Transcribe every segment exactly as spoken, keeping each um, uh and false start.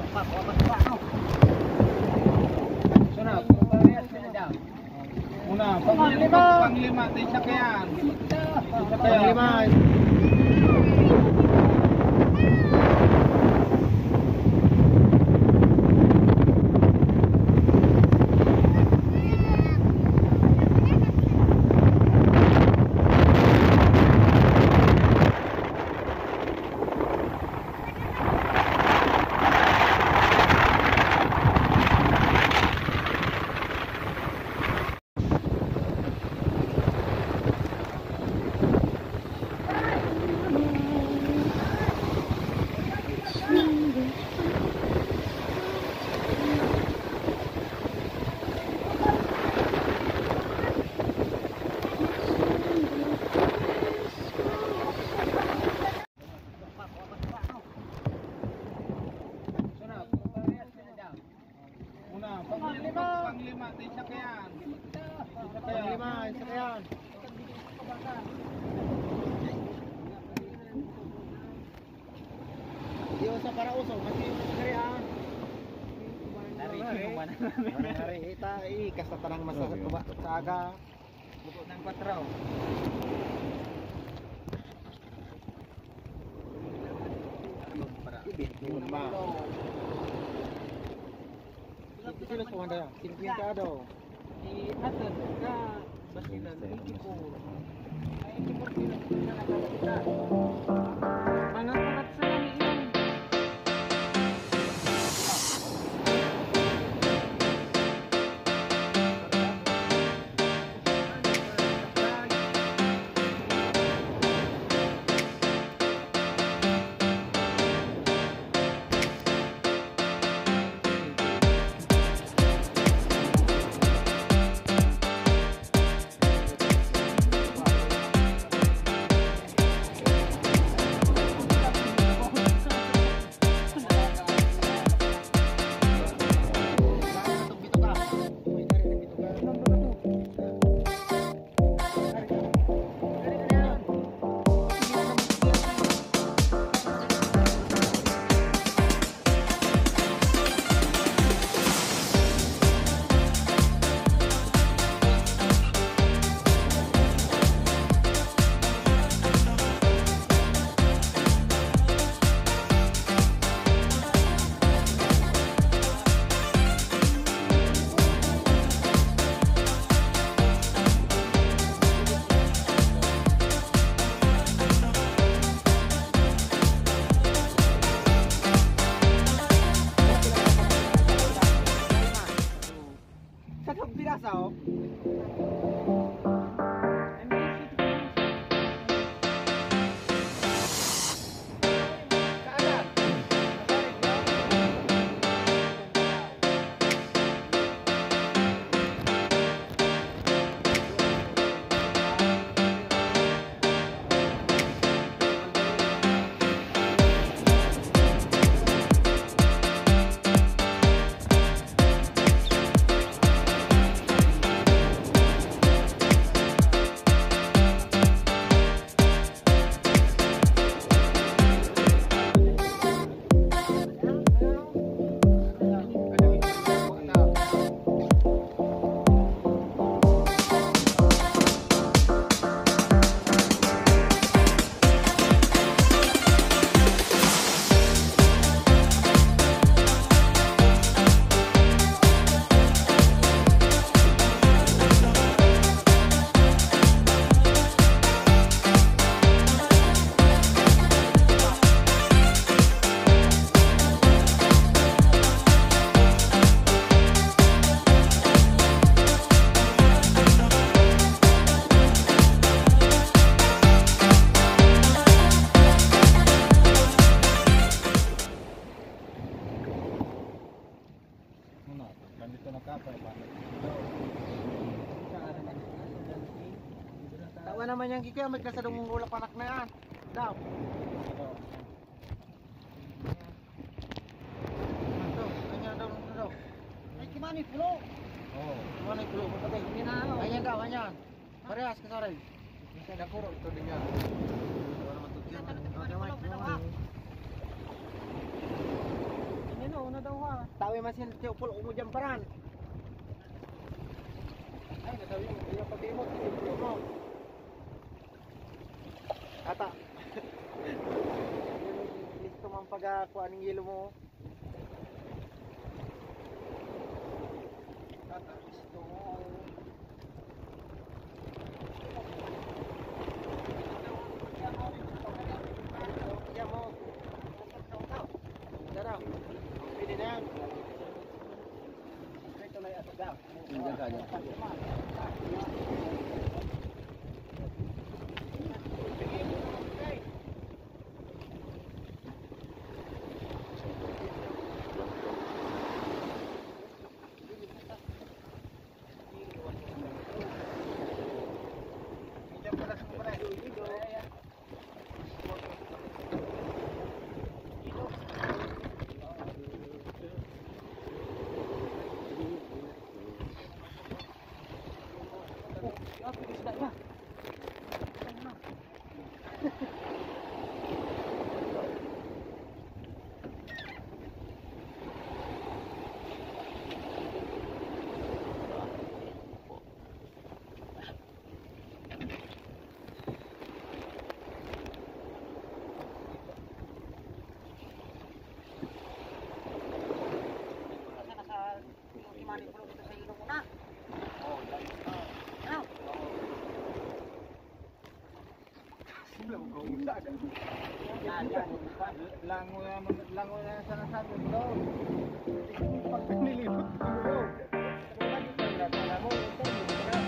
Sarap. Una, panglima, panglima, isa kaya. Isa kaya. Panglima. Panglima, panglima, isa kaya. Isa kaya. Panglima, isa kaya. Iyo sa para uso, kasi karian. Dari mana? Dari ita i kasta tanang masa tuba sa aga. Buko ng patraw. Para ibig ma. Sila sa wanda, kinpintado. Di atas ka basilan ikipo. Ay ikipo sila sila nakakita. Mangat-mangat sa iyon. Tawa naman yung kikaya, may kasadong ulap anak na yan. Daw. Ito, kanya daw, daw. Ay, kimani, pulo. Oo. Kimani, pulo. Patay, hindi na ano. Kanya daw, kanya. Parehas ka sa rin. Kasi nakuro, ito din yan. Wala naman ito. Ini no, una daw. kami masin tiupul umu jam peran. Ay, nggak tahu yung yung pabimot, tiupul mo. Kata. Listo man pag-kuha ng yelo mo. Kata, listo mo. Kaya mo. Tara. Pwede na yan. Ito na yung atagaw. Hindi ka dyan. Lango na lango na sana sabi mo daw. Pag nilipot mo daw. Alam mo, ito na.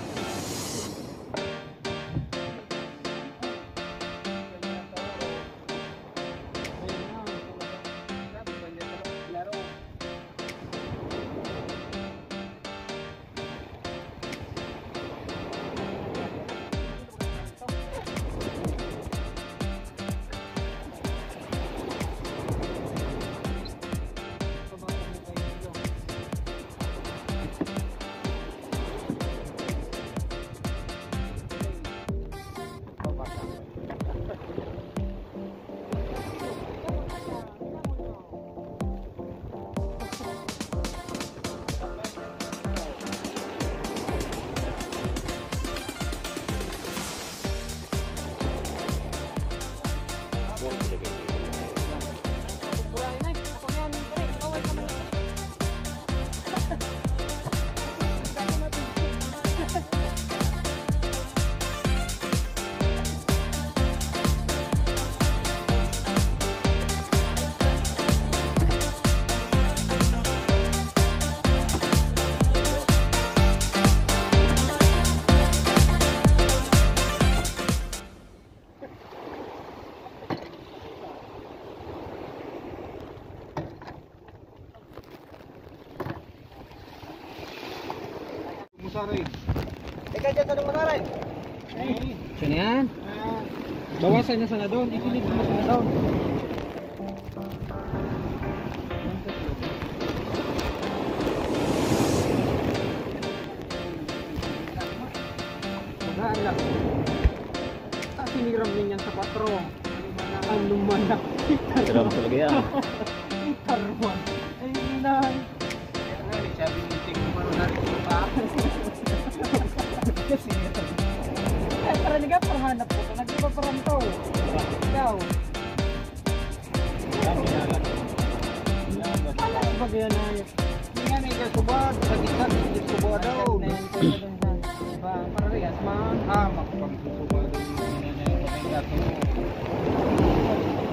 Musaray. Teka dyan sa Musaray. Saan yan? Bawasan na sana doon. Ikinit mo sana doon. Magaan lang. Ah, siniram din yan sa patro. Ano man na. Siram talaga yan. Itarman. Ay, inay. Sabi ni Ting mo na rin pa. Eh, para niga perhanap ko. Nagdiba parantaw. Ikaw. Malas ba yan ay? Hindi nga may kasubad. Sa gitna, hindi kasubad daw. Para rigas man. Ah, makapagsusubad daw yung nanay mo.